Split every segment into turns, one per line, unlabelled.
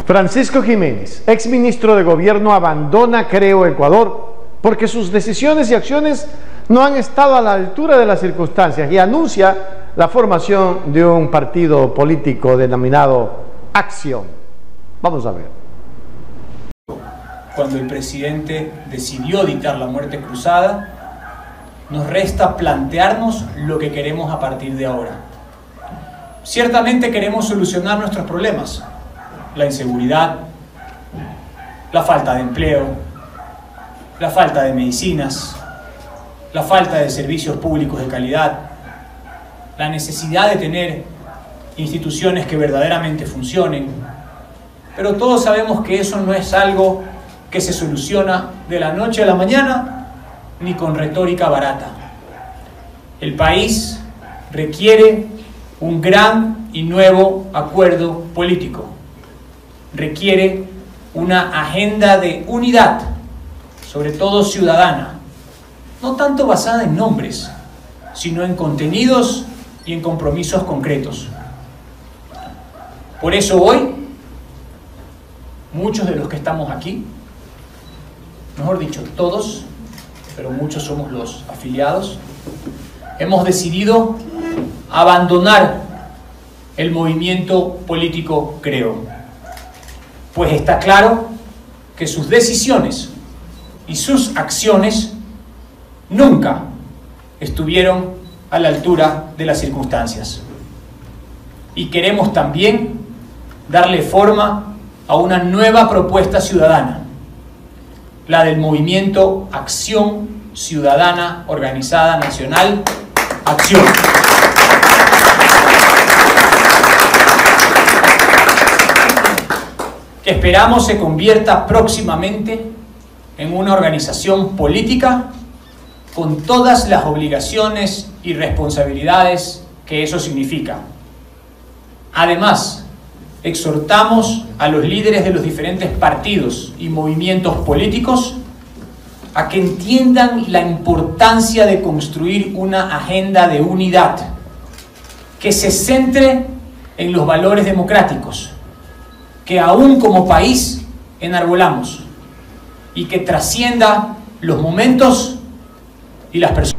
Francisco Jiménez, exministro de Gobierno, abandona Creo Ecuador porque sus decisiones y acciones no han estado a la altura de las circunstancias y anuncia la formación de un partido político denominado Acción. Vamos a ver.
Cuando el presidente decidió dictar la muerte cruzada, nos resta plantearnos lo que queremos a partir de ahora. Ciertamente queremos solucionar nuestros problemas: la inseguridad, la falta de empleo, la falta de medicinas, la falta de servicios públicos de calidad, la necesidad de tener instituciones que verdaderamente funcionen. Pero todos sabemos que eso no es algo que se soluciona de la noche a la mañana, ni con retórica barata. El país requiere un gran y nuevo acuerdo político. Requiere una agenda de unidad, sobre todo ciudadana, no tanto basada en nombres, sino en contenidos y en compromisos concretos. Por eso hoy, muchos de los que estamos aquí, mejor dicho, todos, pero muchos somos los afiliados, hemos decidido abandonar el movimiento político Creo, pues está claro que sus decisiones y sus acciones nunca estuvieron a la altura de las circunstancias. Y queremos también darle forma a una nueva propuesta ciudadana, la del movimiento Acción Ciudadana Organizada Nacional, Acción. Que esperamos se convierta próximamente en una organización política con todas las obligaciones y responsabilidades que eso significa. Además, exhortamos a los líderes de los diferentes partidos y movimientos políticos a que entiendan la importancia de construir una agenda de unidad que se centre en los valores democráticos que aún como país enarbolamos y que trascienda los momentos y las personas.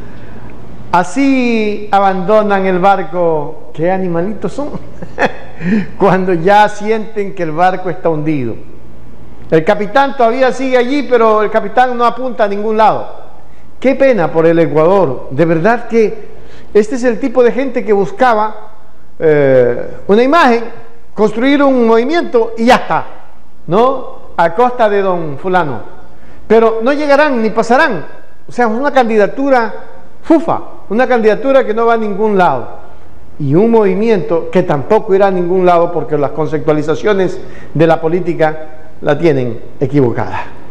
Así abandonan el barco. ¿Qué animalitos son? Cuando ya sienten que el barco está hundido. El capitán todavía sigue allí, pero el capitán no apunta a ningún lado. Qué pena por el Ecuador. De verdad que este es el tipo de gente que buscaba una imagen, construir un movimiento y ya está, ¿no? A costa de don fulano. Pero no llegarán ni pasarán. O sea, una candidatura fufa, una candidatura que no va a ningún lado. Y un movimiento que tampoco irá a ningún lado porque las conceptualizaciones de la política la tienen equivocada.